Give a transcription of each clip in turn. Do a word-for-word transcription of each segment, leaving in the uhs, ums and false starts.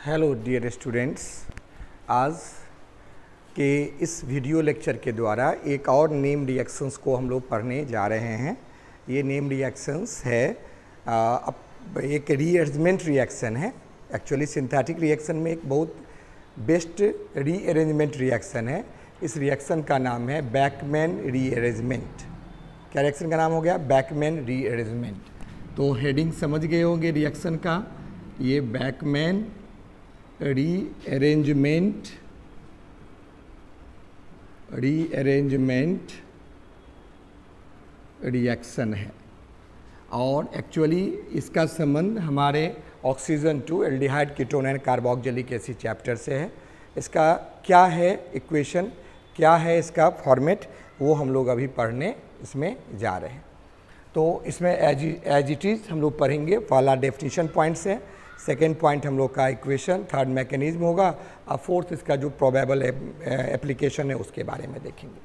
Hello dear students, आज के इस वीडियो लेक्चर के द्वारा एक और नेम रिएक्शंस को हम लोग पढ़ने जा रहे हैं। ये नेम रिएक्शंस है आ, एक रीअरेंजमेंट रिएक्शन है। एक्चुअली सिंथेटिक रिएक्शन में एक बहुत बेस्ट रीअरेंजमेंट रिएक्शन है। इस रिएक्शन का नाम है बैकमैन रीअरेंजमेंट। क्या रिएक्शन का नाम हो गया? Beckmann rearrangement. तो हेडिंग समझ गए होंगे रिएक्शन का। ये बैकमैन रीअरेंजमेंट रीअरेंजमेंट रिएक्शन है और एक्चुअली इसका संबंध हमारे oxygen two aldehyde ketone and carboxylic acid chapter से है। इसका क्या है इक्वेशन, क्या है इसका फॉर्मेट, वो हम लोग अभी पढ़ने इसमें जा रहे हैं। तो इसमें एज एज इट इज़ हम लोग पढ़ेंगे। पहला डेफिनेशन पॉइंट्स है, सेकेंड पॉइंट हम लोग का इक्वेशन, थर्ड मैकेनिज्म होगा और फोर्थ इसका जो प्रोबेबल एप्लीकेशन है उसके बारे में देखेंगे।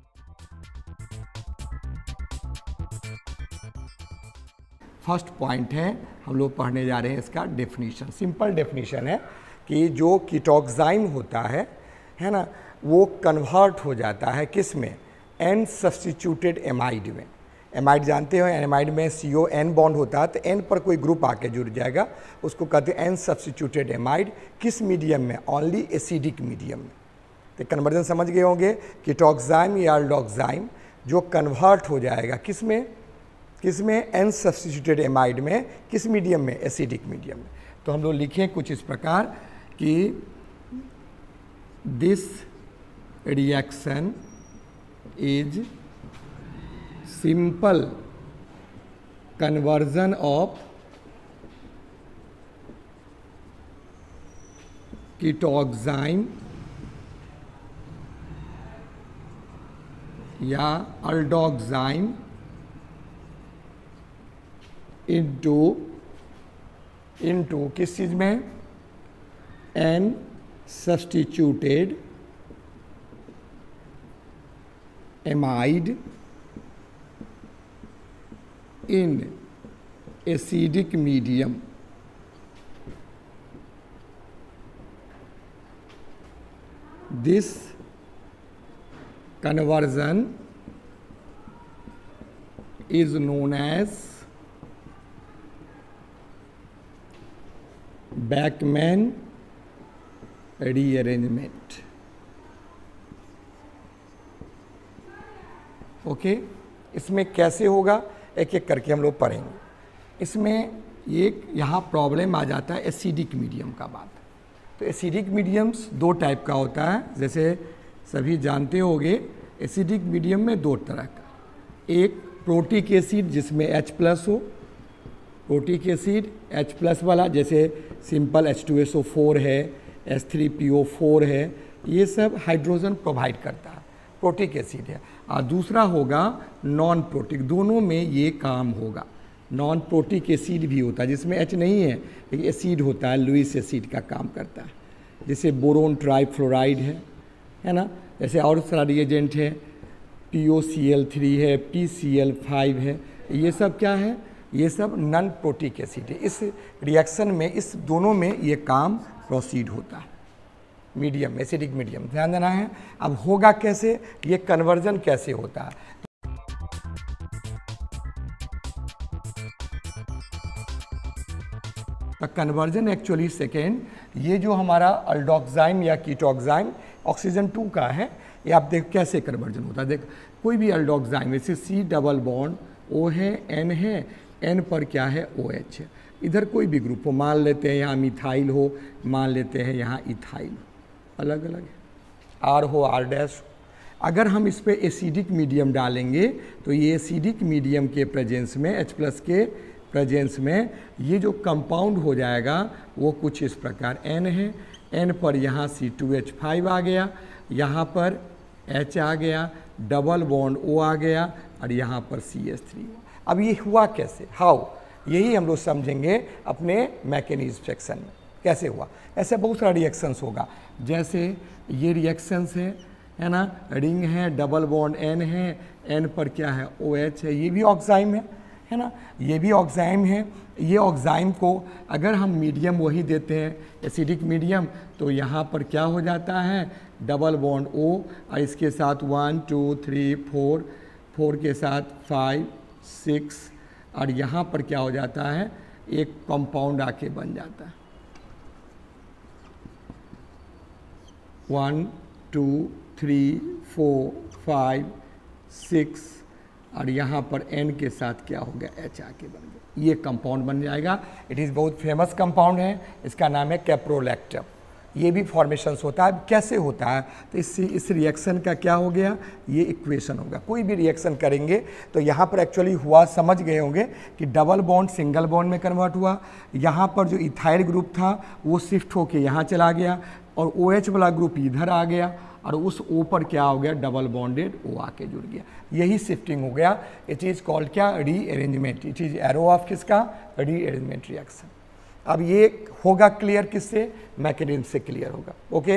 फर्स्ट पॉइंट है, हम लोग पढ़ने जा रहे हैं इसका डेफिनेशन। सिंपल डेफिनेशन है कि जो कीटोक्साइम होता है है ना, वो कन्वर्ट हो जाता है किस में? एन सब्स्टिट्यूटेड एमाइड में। एमाइड जानते हो, एमाइड में सी ओ एन बॉन्ड होता है, तो एन पर कोई ग्रुप आके जुड़ जाएगा, उसको कहते हैं एन सब्स्टिट्यूटेड एमाइड। किस मीडियम में? ओनली एसिडिक मीडियम में। तो कन्वर्जन समझ गए होंगे। कीटोक्साइम या अल्डोक्साइम जो कन्वर्ट हो जाएगा किस में? किस में? एन सब्स्टिट्यूटेड एमाइड में। किस मीडियम में? एसिडिक मीडियम में। तो हम लोग लिखें कुछ इस प्रकार कि this reaction is simple conversion of ketoxime या अल्डोक्साइम इनटू इनटू किस चीज में? N substituted amide in acidic medium। This conversion is known as Bachmann rearrangement। Okay okay? इसमें कैसे होगा एक एक करके हम लोग पढ़ेंगे। इसमें एक यहाँ प्रॉब्लम आ जाता है एसिडिक मीडियम का बात। तो एसिडिक मीडियम्स दो टाइप का होता है, जैसे सभी जानते होंगे। एसिडिक मीडियम में दो तरह का, एक प्रोटिक एसिड जिसमें H प्लस हो, प्रोटिक एसिड H प्लस वाला, जैसे simple H two S O four है, H three P O four है, ये सब हाइड्रोजन प्रोवाइड करता है, प्रोटिक एसिड है। और दूसरा होगा नॉन प्रोटिक, दोनों में ये काम होगा। नॉन प्रोटिक एसिड भी होता है जिसमें एच नहीं है लेकिन एसिड होता है, लुईस एसिड का काम करता है, जैसे बोरोन ट्राइफ्लोराइड है है ना। जैसे और सारा रिएजेंट है, P O C L three है, पी सी एल फाइव है, ये सब क्या है? ये सब नॉन प्रोटिक एसिड है। इस रिएक्शन में इस दोनों में ये काम प्रोसीड होता है, मीडियम, एसिडिक मीडियम, ध्यान देना है। अब होगा कैसे, ये कन्वर्जन कैसे होता है? तो कन्वर्जन एक्चुअली सेकेंड, ये जो हमारा अल्डोक्साइम या कीटोक्साइम ऑक्सीजन टू का है, ये आप देख कैसे कन्वर्जन होता है। देख, कोई भी अल्डोक्साइम जैसे सी डबल बॉन्ड ओ है, एन है, एन पर क्या है? ओ एच है। इधर कोई भी ग्रुप हो, मान लेते हैं यहाँ मिथाइल हो, मान लेते हैं यहाँ इथाइल, अलग अलग है, आर हो, आर डैश। अगर हम इस पर एसिडिक मीडियम डालेंगे तो ये एसिडिक मीडियम के प्रेजेंस में, H प्लस के प्रेजेंस में, ये जो कंपाउंड हो जाएगा वो कुछ इस प्रकार N है। N पर यहाँ सी टू एच फाइव आ गया, यहाँ पर H आ गया, डबल बॉन्ड O आ गया और यहाँ पर सी एच थ्री। अब ये हुआ कैसे, हाउ, यही हम लोग समझेंगे अपने मैकेनिज्म सेक्शन में कैसे हुआ। ऐसे बहुत सारा रिएक्शंस होगा, जैसे ये रिएक्शंस है है ना, रिंग है, डबल बॉन्ड N है, N पर क्या है? ओ एच है, ये भी ऑक्साइम है है ना, ये भी ऑक्साइम है। ये ऑक्साइम को अगर हम मीडियम वही देते हैं एसिडिक मीडियम, तो यहाँ पर क्या हो जाता है, डबल बॉन्ड O, और इसके साथ one two three four, four के साथ फाइव सिक्स, और यहाँ पर क्या हो जाता है, एक कंपाउंड आके बन जाता है, one two three four five six, और यहाँ पर N के साथ क्या हो गया, H आके बन गया, ये कंपाउंड बन जाएगा। इट इज़ बहुत फेमस कंपाउंड है, इसका नाम है कैप्रोलैक्टम। ये भी फॉर्मेशंस होता है। कैसे होता है, तो इस इस रिएक्शन का क्या हो गया, ये इक्वेशन होगा। कोई भी रिएक्शन करेंगे तो यहाँ पर एक्चुअली हुआ, समझ गए होंगे कि डबल बॉन्ड सिंगल बॉन्ड में कन्वर्ट हुआ। यहाँ पर जो इथाइल ग्रुप था वो शिफ्ट होके यहाँ चला गया, और ओ एच वाला ग्रुप इधर आ गया, और उस O पर क्या हो गया, डबल बॉन्डेड O आके जुड़ गया, यही शिफ्टिंग हो गया। इट इज़ कॉल्ड क्या, rearrangement. It is arrow of किसका, रीअरेंजमेंट रिएक्शन। अब ये होगा क्लियर किससे, मैकेनिज्म से क्लियर होगा। ओके,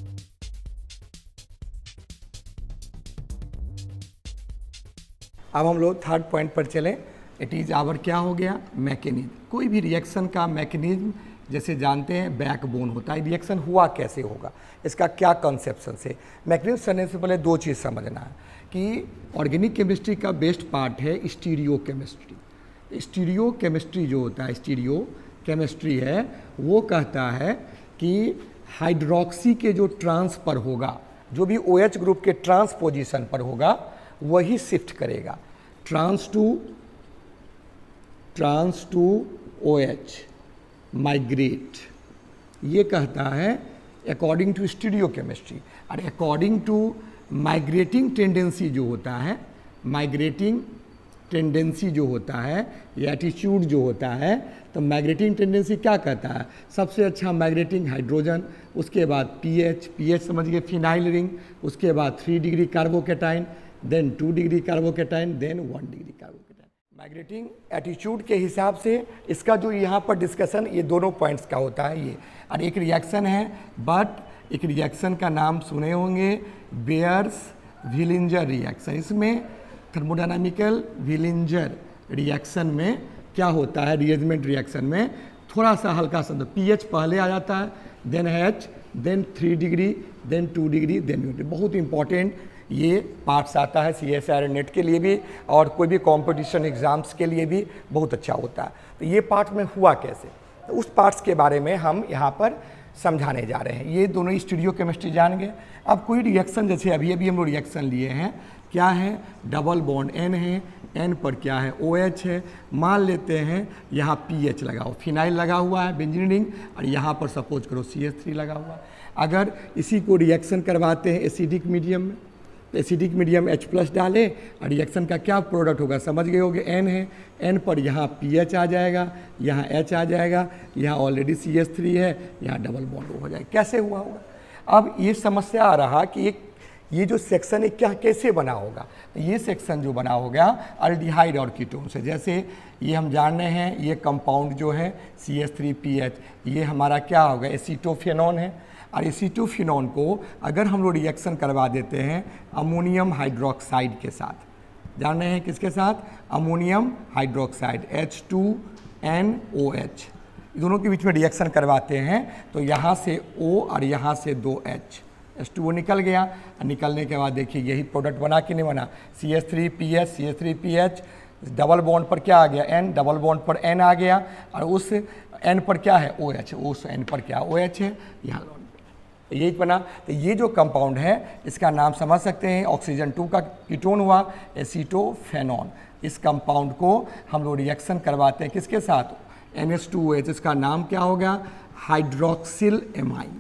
अब हम लोग थर्ड पॉइंट पर चलें। इट इज आवर क्या हो गया, मैकेनिज्म। कोई भी रिएक्शन का मैकेनिज्म जैसे जानते हैं बैकबोन होता है। रिएक्शन हुआ कैसे होगा, इसका क्या कंसेप्शन से, मैकेनिज्म समझने से पहले दो चीज़ समझना है कि ऑर्गेनिक केमिस्ट्री का बेस्ट पार्ट है स्टीरियो केमिस्ट्री। स्टीरियो केमिस्ट्री जो होता है, स्टीरियो केमिस्ट्री है, वो कहता है कि हाइड्रोक्सी के जो ट्रांस पर होगा, जो भी OH ग्रुप के ट्रांस पोजीशन पर होगा वही शिफ्ट करेगा, trans to trans to OH migrate, ये कहता है अकॉर्डिंग टू स्टीरियो केमिस्ट्री। और अकॉर्डिंग टू माइग्रेटिंग टेंडेंसी जो होता है, माइग्रेटिंग टेंडेंसी जो होता है, या एटीट्यूड जो होता है, तो माइग्रेटिंग टेंडेंसी क्या कहता है, सबसे अच्छा माइग्रेटिंग हाइड्रोजन, उसके बाद पीएच, पीएच समझ गए फिनाइल रिंग, उसके बाद three degree carbocation, then two degree carbocation, then one degree carbocation. Migrating attitude के हिसाब से इसका जो यहाँ पर डिस्कशन ये दोनों पॉइंट्स का होता है ये। और एक रिएक्शन है, बट एक रिएक्शन का नाम सुने होंगे, बेयर्स विलिंजर रिएक्शन। इसमें थर्मोडायनामिकल विलिंजर रिएक्शन में क्या होता है, रीअरेंजमेंट रिएक्शन में थोड़ा सा हल्का सा पीएच पहले आ जाता है, then H, then three degree, then two degree, then one degree. बहुत इंपॉर्टेंट ये पार्ट्स आता है C S I R NET के लिए भी, और कोई भी कॉम्पिटिशन एग्जाम्स के लिए भी बहुत अच्छा होता है। तो ये पार्ट में हुआ कैसे, तो उस पार्ट्स के बारे में हम यहाँ पर समझाने जा रहे हैं। ये दोनों स्टीरियो केमिस्ट्री जान गए। अब कोई रिएक्शन, जैसे अभी अभी हम लोग रिएक्शन लिए हैं, क्या है, डबल बॉन्ड N है, N पर क्या है, OH है। मान लेते हैं यहाँ पीएच लगा हो, फिनाइल लगा हुआ है बेंजीन रिंग, और यहाँ पर सपोज करो सी एच थ्री लगा हुआ है। अगर इसी को रिएक्शन करवाते हैं एसिडिक मीडियम में, तो एसिडिक मीडियम H प्लस डाले, और रिएक्शन का क्या प्रोडक्ट होगा, समझ गए होगे, N है, N पर यहाँ पीएच आ जाएगा, यहाँ H आ जाएगा, यहाँ ऑलरेडी सी एच थ्री है, यहाँ डबल बॉन्ड हो जाएगा। कैसे हुआ होगा, अब ये समस्या आ रहा कि एक ये जो सेक्शन है क्या कैसे बना होगा। ये सेक्शन जो बना होगा अल्डिहाइड और कीटोन से, जैसे ये हम जान रहे हैं, ये कंपाउंड जो है C H three P H, ये हमारा क्या होगा, एसीटोफेनॉन है। और एसीटोफेनॉन को अगर हम लोग रिएक्शन करवा देते हैं अमोनियम हाइड्रोक्साइड के साथ, जान रहे हैं किसके साथ, ammonium hydroxide H two N O H, दोनों के बीच में रिएक्शन करवाते हैं, तो यहाँ से O और यहाँ से दो H, एच टू ओ निकल गया। निकलने के बाद देखिए यही प्रोडक्ट बना कि नहीं बना, C H three P H, C H three P H, double bond पर क्या आ गया, N, डबल बॉन्ड पर N आ गया, और उस N पर क्या है, OH, उस N पर क्या OH है, यहाँ यही बना। तो ये जो कंपाउंड है इसका नाम समझ सकते हैं, ऑक्सीजन टू का कीटोन हुआ एसीटोफेनॉन। इस कंपाउंड को हम लोग रिएक्शन करवाते हैं किसके साथ, N H two O H, इसका नाम क्या हो गया, हाइड्रोक्सिल एमाइन।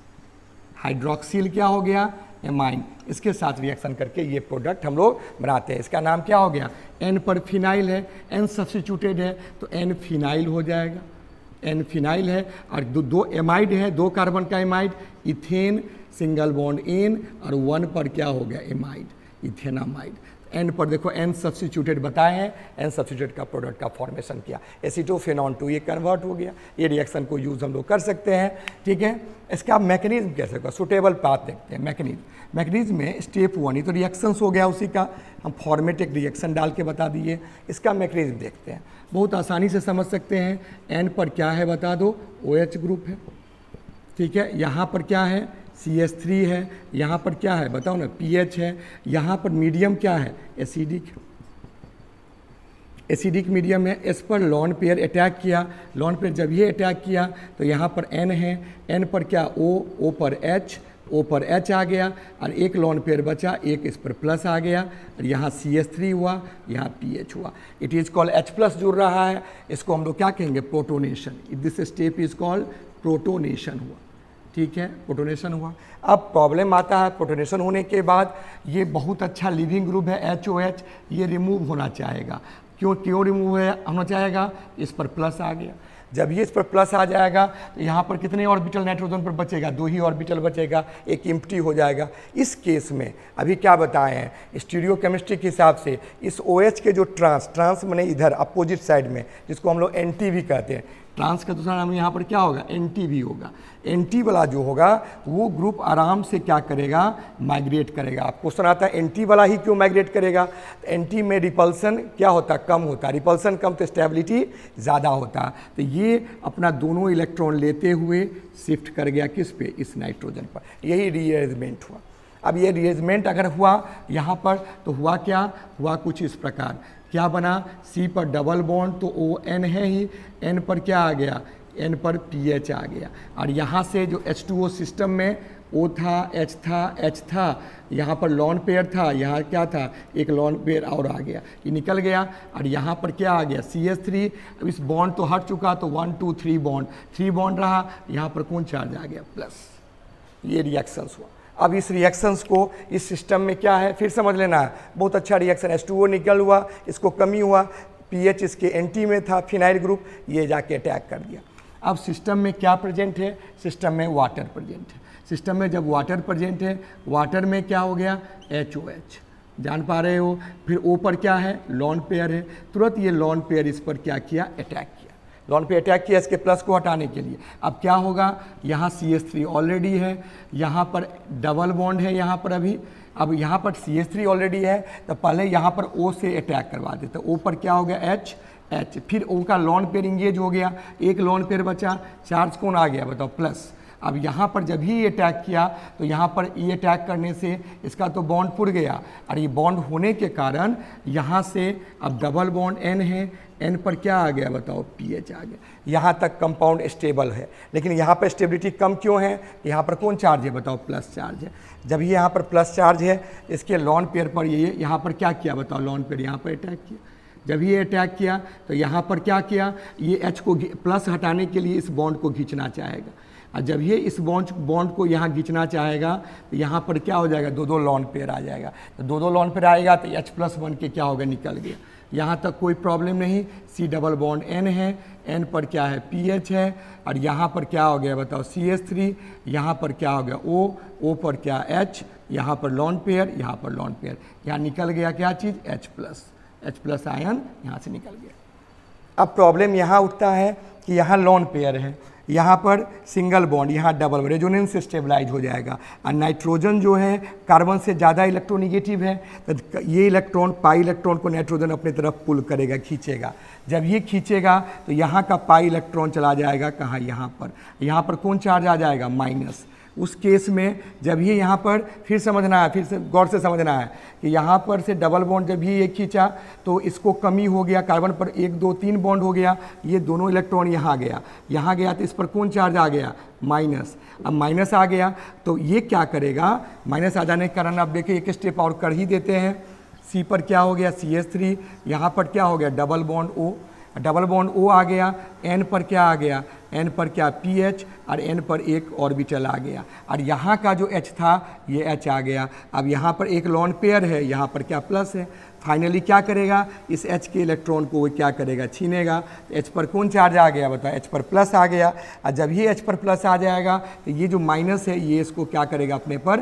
हाइड्रोक्सिल क्या हो गया, एमाइन, इसके साथ रिएक्शन करके ये प्रोडक्ट हम लोग बनाते हैं। इसका नाम क्या हो गया, एन पर फिनाइल है, एन सब्स्टिट्यूटेड है तो एन फिनाइल हो जाएगा, एन फिनाइल है। और दो, दो एमाइड है, दो कार्बन का amide, ethane single bond N, और वन पर क्या हो गया एमाइड, इथेनामाइड। एन पर देखो एन सब्स्टिट्यूटेड बताए हैं, एन सब्स्टिट्यूटेड का प्रोडक्ट का फॉर्मेशन किया, एसीटोफेनॉन टू ये कन्वर्ट हो गया। ये रिएक्शन को यूज़ हम लोग कर सकते हैं, ठीक है। इसका मैकेनिज्म कैसे होगा, सुटेबल पाथ देखते हैं। मैकेनिज्म मैकेनिज्म में स्टेप वन ही तो रिएक्शंस हो गया, उसी का हम फॉर्मेटिक रिएक्शन डाल के बता दिए। इसका मैकेनिज्म देखते हैं, बहुत आसानी से समझ सकते हैं। एन पर क्या है बता दो, ओ एच ग्रुप है, ठीक है। यहाँ पर क्या है, सी एच थ्री है। यहाँ पर क्या है बताओ ना, पी एच है। यहाँ पर मीडियम क्या है, एसिडिक एसिडिक मीडियम है। इस पर लॉन पेयर अटैक किया, लॉन पेयर जब ये अटैक किया तो यहाँ पर एन है, एन पर क्या ओ, ओ पर एच, ओ पर एच आ गया और एक लॉन पेयर बचा, एक इस पर प्लस आ गया और यहाँ सी एच थ्री हुआ, यहाँ पी एच हुआ। It is called H plus जुड़ रहा है, इसको हम लोग क्या कहेंगे, protonation. This step is called protonation हुआ, ठीक है, प्रोटोनेशन हुआ। अब प्रॉब्लम आता है, प्रोटोनेशन होने के बाद ये बहुत अच्छा leaving group H O H एच, ये रिमूव होना चाहेगा। क्यों क्यों रिमूव होना चाहेगा, इस पर प्लस आ गया। जब ये इस पर प्लस आ जाएगा तो यहाँ पर कितने ऑर्बिटल नाइट्रोजन पर बचेगा, दो ही ऑर्बिटल बचेगा, एक इम्प्टी हो जाएगा। इस केस में अभी क्या बताए हैं, स्टीरियोकेमिस्ट्री के हिसाब से इस ओ एच के जो ट्रांस ट्रांस माने इधर अपोजिट साइड में, जिसको हम लोग एन टी भी कहते हैं, ट्रांस का दूसरा नाम यहाँ पर क्या होगा, एन टी भी होगा। एन टी वाला जो होगा वो ग्रुप आराम से क्या करेगा, माइग्रेट करेगा। आप क्वेश्चन आता है एन टी वाला ही क्यों माइग्रेट करेगा, एन टी में रिपल्सन क्या होता है, कम होता है, रिपल्सन कम तो स्टेबिलिटी ज़्यादा होता है। तो ये अपना दोनों इलेक्ट्रॉन लेते हुए शिफ्ट कर गया किस पे, इस नाइट्रोजन पर, यही रीअरेंजमेंट हुआ। अब ये रीअरेंजमेंट अगर हुआ यहाँ पर तो हुआ क्या, हुआ कुछ इस प्रकार, क्या बना, सी पर डबल बॉन्ड तो ओ एन है ही, एन पर क्या आ गया, एन पर पी एच आ गया। और यहाँ से जो एच टू ओ सिस्टम में ओ था, एच था, एच था, यहाँ पर लॉन पेयर था, यहाँ क्या था, एक लॉन पेयर और आ गया, ये निकल गया। और यहाँ पर क्या आ गया, सी एच थ्री। अब इस बॉन्ड तो हट चुका, तो one two three bond, three bond रहा, यहाँ पर कौन चार्ज आ गया, प्लस। ये रिएक्शंस हुआ। अब इस रिएक्शंस को इस सिस्टम में क्या है, फिर समझ लेना है, बहुत अच्छा रिएक्शन, एच टू ओ निकल हुआ, इसको कमी हुआ, पीएच इसके एंटी में था, फिनाइल ग्रुप, ये जाके अटैक कर दिया। अब सिस्टम में क्या प्रेजेंट है, सिस्टम में वाटर प्रेजेंट है। सिस्टम में जब वाटर प्रेजेंट है, वाटर में क्या हो गया, एच ओ एच, जान पा रहे हो। फिर ओ पर क्या है, लॉन पेयर है, तुरंत ये लॉन पेयर इस पर क्या किया, अटैक किया, लॉन पे अटैक किया इसके प्लस को हटाने के लिए। अब क्या होगा, यहाँ सी एच थ्री ऑलरेडी है, यहाँ पर डबल बॉन्ड है, यहाँ पर अभी, अब यहाँ पर सी एच थ्री ऑलरेडी है, तो पहले यहाँ पर O से अटैक करवा देते, ओ पर क्या हो गया, H, H, फिर O का लॉन पेयर इंगेज हो गया, एक लॉन पेयर बचा, चार्ज कौन आ गया बताओ, प्लस। अब यहाँ पर जब ही ये अटैक किया तो यहाँ पर ये अटैक करने से इसका तो बॉन्ड फूट गया, और ये बॉन्ड होने के कारण यहाँ से अब डबल बॉन्ड N है, N पर क्या आ गया बताओ, पी एच आ गया। यहाँ तक कंपाउंड स्टेबल है, लेकिन यहाँ पर स्टेबिलिटी कम क्यों है, यहाँ पर कौन चार्ज है बताओ, प्लस चार्ज है। जब ये यहाँ पर प्लस चार्ज है, इसके लॉन पेयर पर ये यहाँ पर क्या किया बताओ, लॉन पेयर यहाँ पर अटैक किया। जब ये अटैक किया तो यहाँ पर क्या किया, ये H को प्लस हटाने के लिए इस बॉन्ड को खींचना चाहेगा, और जब ये इस बॉन्ड बॉन्ड को यहाँ खींचना चाहेगा तो यहाँ पर क्या हो जाएगा, दो दो लॉन पेयर आ जाएगा। तो दो दो लॉन पेयर आएगा तो H प्लस बन के क्या होगा, निकल गया। यहाँ तक कोई प्रॉब्लम नहीं। सी डबल बॉन्ड N है, N पर क्या है, पी एच है, और यहाँ पर क्या हो गया बताओ, सी एच थ्री, यहाँ पर क्या हो गया, O, O पर क्या H, यहाँ पर लॉन पेयर, यहाँ पर लॉन पेयर, यहाँ निकल गया क्या चीज़, H plus, H plus ion यहाँ से निकल गया। अब प्रॉब्लम यहाँ उठता है कि यहाँ लॉन पेयर है, यहाँ पर सिंगल बॉन्ड, यहाँ डबल, रेजोनेंस से स्टेबलाइज हो जाएगा, और नाइट्रोजन जो है कार्बन से ज़्यादा इलेक्ट्रोनिगेटिव है, तो ये इलेक्ट्रॉन पाई इलेक्ट्रॉन को नाइट्रोजन अपनी तरफ पुल करेगा, खींचेगा। जब ये खींचेगा तो यहाँ का पाई इलेक्ट्रॉन चला जाएगा कहाँ, यहाँ पर, यहाँ पर कौन चार्ज आ जाएगा, माइनस। उस केस में जब ये यहाँ पर, फिर समझना है, फिर से गौर से समझना है कि यहाँ पर से डबल बॉन्ड जब ये एक खींचा तो इसको कमी हो गया, कार्बन पर एक दो तीन बॉन्ड हो गया, ये दोनों इलेक्ट्रॉन यहाँ गया, यहाँ गया तो इस पर कौन चार्ज आ गया, माइनस। अब माइनस आ गया तो ये क्या करेगा, माइनस आ जाने के कारण अब देखिए एक स्टेप और कर ही देते हैं। सी पर क्या हो गया, सी एच थ्री, यहाँ पर क्या हो गया, double bond O, double bond O आ गया, N पर क्या आ गया, N पर क्या पी एच, और N पर एक ऑर्बिटल आ गया, और यहाँ का जो H था ये H आ गया। अब यहाँ पर एक लॉन पेयर है, यहाँ पर क्या प्लस है। फाइनली क्या करेगा, इस H के इलेक्ट्रॉन को वो क्या करेगा, छीनेगा। H पर कौन चार्ज आ गया बताओ, H पर प्लस आ गया, और जब ये H पर प्लस आ जाएगा तो ये जो माइनस है ये इसको क्या करेगा, अपने पर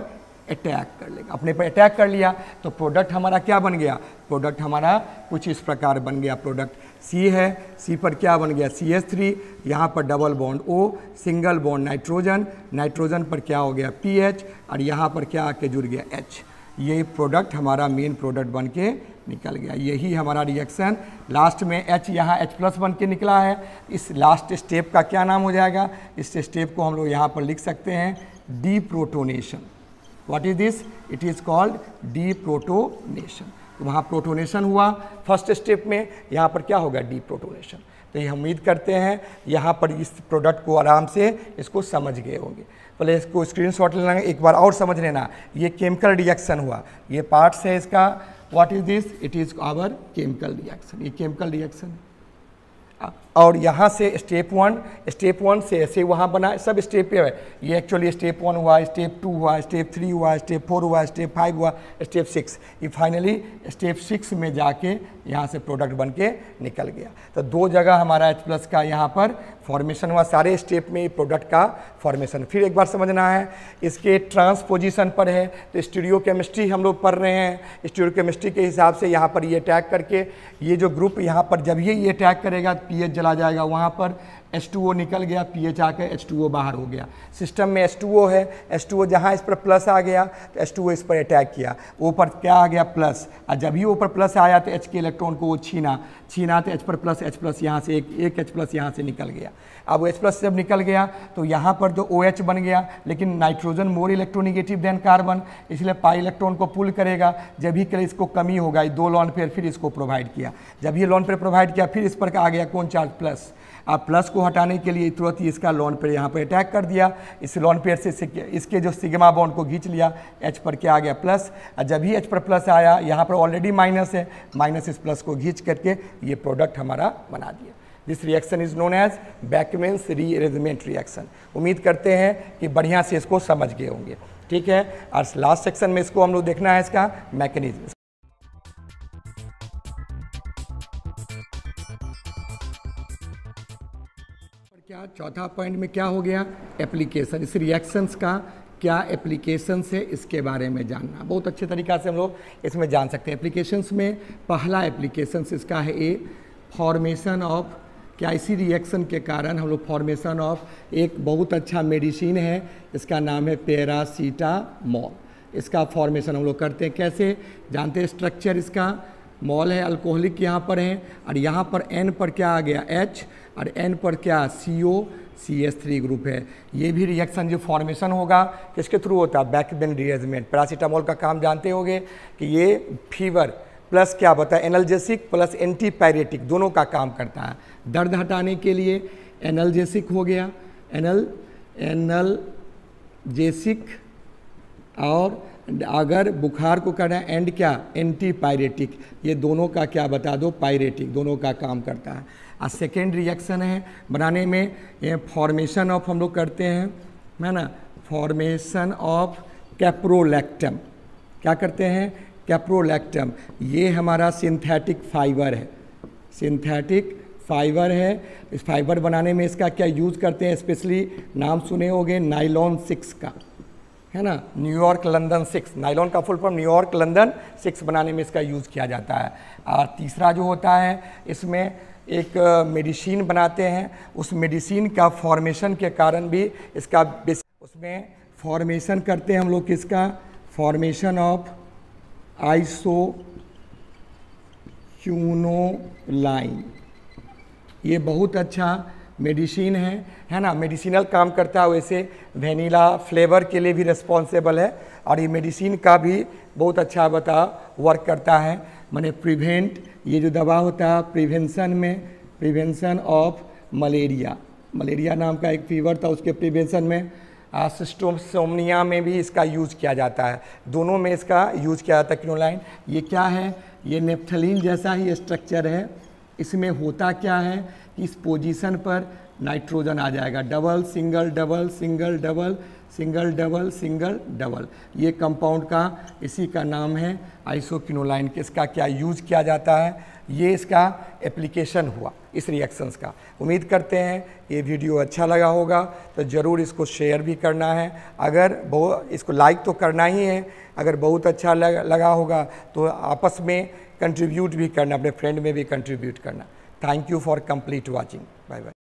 अटैक कर लेगा। अपने पर अटैक कर लिया तो प्रोडक्ट हमारा क्या बन गया, प्रोडक्ट हमारा कुछ इस प्रकार बन गया। प्रोडक्ट सी है, सी पर क्या बन गया, सी एच थ्री, यहाँ पर double bond O, single bond nitrogen, nitrogen पर क्या हो गया पी एच, और यहाँ पर क्या आके जुड़ गया H। ये प्रोडक्ट हमारा मेन प्रोडक्ट बन के निकल गया। यही हमारा रिएक्शन लास्ट में H यहाँ H प्लस बन के निकला है। इस लास्ट स्टेप का क्या नाम हो जाएगा, इस स्टेप को हम लोग यहाँ पर लिख सकते हैं deprotonation. What is this, it is called deprotonation. तो वहाँ प्रोटोनेशन हुआ फर्स्ट स्टेप में, यहाँ पर क्या होगा डीप्रोटोनेशन। तो ये हम उम्मीद करते हैं यहाँ पर इस प्रोडक्ट को आराम से इसको समझ गए होंगे। पहले इसको स्क्रीनशॉट लेना, एक बार और समझ लेना। ये केमिकल रिएक्शन हुआ, ये पार्ट्स है इसका। What is this, it is our chemical reaction, ये केमिकल रिएक्शन है। और यहाँ से स्टेप वन, स्टेप वन से ऐसे वहाँ बना, सब स्टेप पे है। ये एक्चुअली स्टेप वन हुआ, स्टेप टू हुआ, स्टेप थ्री हुआ, स्टेप फोर हुआ, स्टेप फाइव हुआ, स्टेप सिक्स, ये फाइनली स्टेप सिक्स में जाके यहाँ से प्रोडक्ट बन के निकल गया। तो दो जगह हमारा H प्लस का यहाँ पर फॉर्मेशन हुआ, सारे स्टेप में प्रोडक्ट का फॉर्मेशन। फिर एक बार समझना है, इसके ट्रांसपोजिशन पर है तो स्टीरियो केमिस्ट्री हम लोग पढ़ रहे हैं। स्टीरियो केमिस्ट्री के हिसाब से यहाँ पर ये अटैक करके ये जो ग्रुप यहाँ पर जब ये ये अटैक करेगा पीएच जला जाएगा, वहाँ पर एच टू ओ निकल गया, पीएच आके एच टू ओ बाहर हो गया। सिस्टम में एच टू ओ है, एच टू ओ जहाँ इस पर प्लस आ गया तो एच टू ओ इस पर अटैक किया, ऊपर क्या आ गया प्लस, और जब ही ऊपर प्लस आया तो एच के इलेक्ट्रॉन को वो छीना छीना तो एच पर प्लस, एच प्लस यहाँ से एक एक एच प्लस यहाँ से निकल गया। अब एच प्लस जब निकल गया तो यहाँ पर तो ओ एच बन गया, लेकिन nitrogen more electronegative than carbon, इसलिए पाई इलेक्ट्रॉन को पुल करेगा। जब भी करे इसको कमी होगा, दो लॉन पेयर फिर इसको प्रोवाइड किया, जब ये लॉन पेयर प्रोवाइड किया फिर इस पर आ गया कौन चार्ज प्लस। अब प्लस को हटाने के लिए तुरंत ही इसका लॉन पेयर यहाँ पर अटैक कर दिया, इस लॉन पेयर से इसके जो सिग्मा बॉन्ड को खींच लिया, एच पर क्या आ गया प्लस, और जब ही एच पर प्लस आया यहाँ पर ऑलरेडी माइनस है, माइनस इस प्लस को खींच करके ये प्रोडक्ट हमारा बना दिया। This reaction is known as Beckmann's rearrangement reaction. उम्मीद करते हैं कि बढ़िया से इसको समझ गए होंगे, ठीक है। और लास्ट सेक्शन में इसको हम लोग देखना है इसका मैकेनिज्म। क्या चौथा पॉइंट में क्या हो गया, एप्लीकेशन। इस रिएक्शंस का क्या एप्लीकेशन है इसके बारे में जानना, बहुत अच्छे तरीक़ा से हम लोग इसमें जान सकते हैं। एप्लीकेशंस में पहला एप्लीकेशन इसका है ए फॉर्मेशन ऑफ, क्या इसी रिएक्शन के कारण हम लोग फॉर्मेशन ऑफ एक बहुत अच्छा मेडिसिन है, इसका नाम है पैरासीटामोल। इसका फॉर्मेशन हम लोग करते हैं कैसे, जानते हैं स्ट्रक्चर इसका, मॉल है अल्कोहलिक यहाँ पर है, और यहाँ पर एन पर क्या आ गया H, और एन पर क्या C O C H three group है। ये भी रिएक्शन जो फॉर्मेशन होगा किसके थ्रू होता है, बैकबेन रीअरेंजमेंट। पैरासीटामोल का काम जानते होंगे कि ये फीवर प्लस क्या बताया एनाल्जेसिक प्लस एंटीपायरेटिक दोनों का काम करता है। दर्द हटाने के लिए एनाल्जेसिक हो गया, एनल एनाल्जेसिक, और अगर बुखार को करना है एंड क्या एंटीपायरेटिक, ये दोनों का क्या बता दो पायरेटिक, दोनों का काम करता है। और सेकेंड रिएक्शन है बनाने में ये फॉर्मेशन ऑफ हम लोग करते हैं, है ना, फॉर्मेशन ऑफ कैप्रोलैक्टम। क्या करते हैं, कैप्रोलैक्टम। ये हमारा सिंथेटिक फाइबर है, सिंथेटिक फाइबर है। इस फाइबर बनाने में इसका क्या यूज़ करते हैं, स्पेशली नाम सुने होंगे नाइलॉन सिक्स का, है ना, न्यूयॉर्क लंदन सिक्स, नाइलॉन का full form New York London six बनाने में इसका यूज़ किया जाता है। और तीसरा जो होता है इसमें एक मेडिसिन बनाते हैं, उस मेडिसिन का फॉर्मेशन के कारण भी इसका उसमें फॉर्मेशन करते हैं हम लोग किसका, फॉर्मेशन ऑफ आइसोक्यूनोलाइन। ये बहुत अच्छा मेडिसिन है, है ना, मेडिसिनल काम करता है, वैसे वेनिला फ्लेवर के लिए भी रिस्पॉन्सिबल है, और ये मेडिसिन का भी बहुत अच्छा बता वर्क करता है। माने प्रिवेंट, ये जो दवा होता है प्रिवेंशन में, प्रिवेंशन ऑफ मलेरिया, मलेरिया नाम का एक फीवर था उसके प्रिवेंशन में। सिस्टोसोमनिया में भी इसका यूज़ किया जाता है, दोनों में इसका यूज़ किया जाता है क्विनोलाइन। ये क्या है, ये नेफ्थलीन जैसा ही स्ट्रक्चर है। इसमें होता क्या है कि इस पोजीशन पर नाइट्रोजन आ जाएगा, double single double single double single double single double, ये कंपाउंड का इसी का नाम है आइसोक्विनोलाइन। इसका क्या यूज किया जाता है, ये इसका एप्लीकेशन हुआ इस रिएक्शंस का। उम्मीद करते हैं ये वीडियो अच्छा लगा होगा, तो ज़रूर इसको शेयर भी करना है। अगर बहुत इसको लाइक तो करना ही है, अगर बहुत अच्छा लग, लगा होगा तो आपस में कंट्रीब्यूट भी करना, अपने फ्रेंड में भी कंट्रीब्यूट करना। Thank you for complete watching. Bye bye.